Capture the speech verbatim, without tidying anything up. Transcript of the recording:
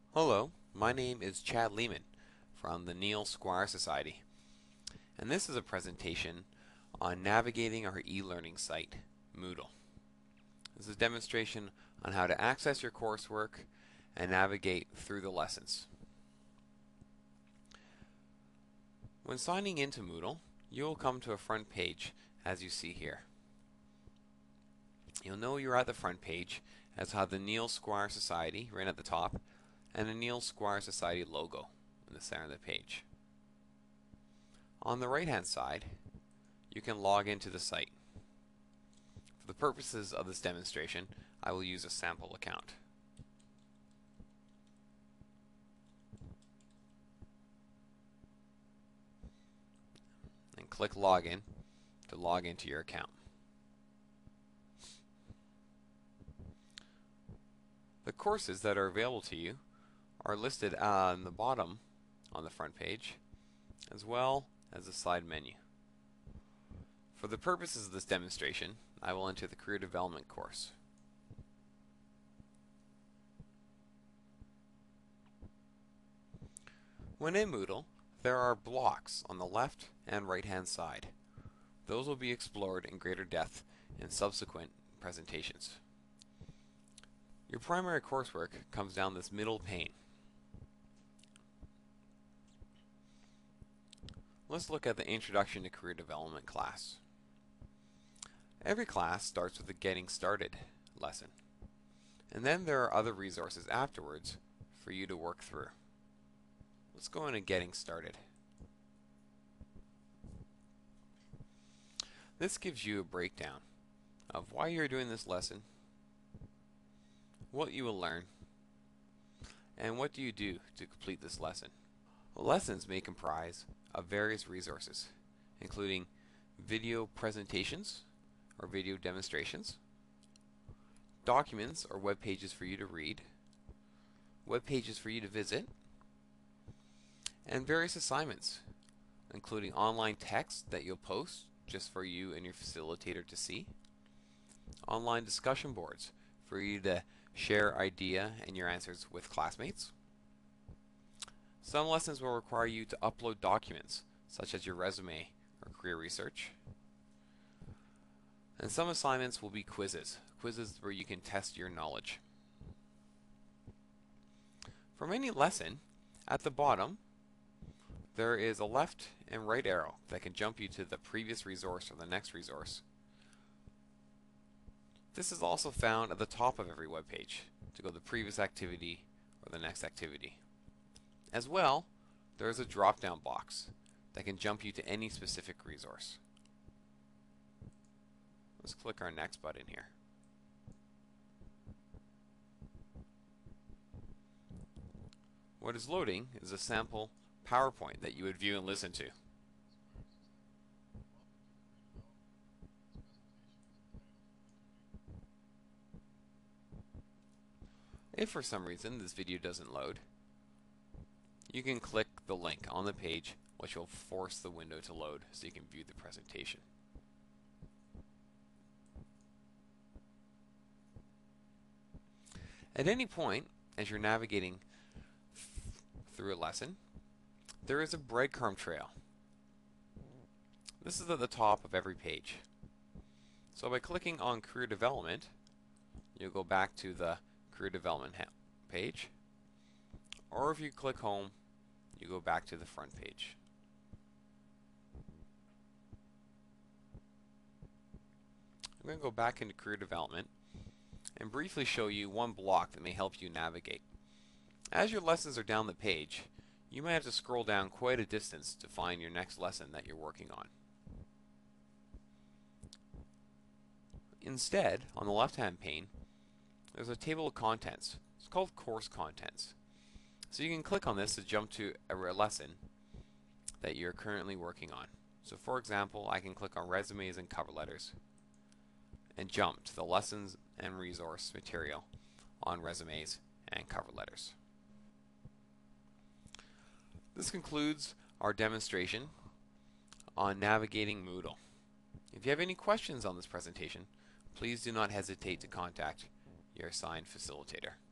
Hello, my name is Chad Lehman from the Neil Squire Society, and this is a presentation on navigating our e-learning site, Moodle. This is a demonstration on how to access your coursework and navigate through the lessons. When signing into Moodle, you will come to a front page as you see here. You'll know you're at the front page as how the Neil Squire Society right at the top and a Neil Squire Society logo in the center of the page. On the right hand side, you can log into the site. For the purposes of this demonstration, I will use a sample account. And click Login to log into your account. The courses that are available to you are listed on the bottom on the front page, as well as the slide menu. For the purposes of this demonstration, I will enter the Career Development course. When in Moodle, there are blocks on the left and right hand side. Those will be explored in greater depth in subsequent presentations. Your primary coursework comes down this middle pane. Let's look at the Introduction to Career Development class. Every class starts with a Getting Started lesson, and then there are other resources afterwards for you to work through. Let's go into Getting Started. This gives you a breakdown of why you're doing this lesson, what you will learn, and what do you do to complete this lesson. Lessons may comprise of various resources, including video presentations or video demonstrations, documents or web pages for you to read, web pages for you to visit, and various assignments, including online text that you'll post just for you and your facilitator to see, online discussion boards for you to share idea and your answers with classmates. Some lessons will require you to upload documents, such as your resume or career research. And some assignments will be quizzes, quizzes where you can test your knowledge. From any lesson, at the bottom, there is a left and right arrow that can jump you to the previous resource or the next resource. This is also found at the top of every web page to go to the previous activity or the next activity. As well, there is a drop-down box that can jump you to any specific resource. Let's click our next button here. What is loading is a sample PowerPoint that you would view and listen to. If for some reason this video doesn't load, you can click the link on the page, which will force the window to load so you can view the presentation. At any point, as you're navigating through a lesson, there is a breadcrumb trail. This is at the top of every page. So by clicking on Career Development, you'll go back to the Career Development page, or if you click Home, you go back to the front page. I'm going to go back into Career Development and briefly show you one block that may help you navigate. As your lessons are down the page, you might have to scroll down quite a distance to find your next lesson that you're working on. Instead, on the left-hand pane, there's a table of contents. It's called Course Contents. So you can click on this to jump to a lesson that you're currently working on. So for example, I can click on Resumes and Cover Letters and jump to the lessons and resource material on resumes and cover letters. This concludes our demonstration on navigating Moodle. If you have any questions on this presentation, please do not hesitate to contact your assigned facilitator.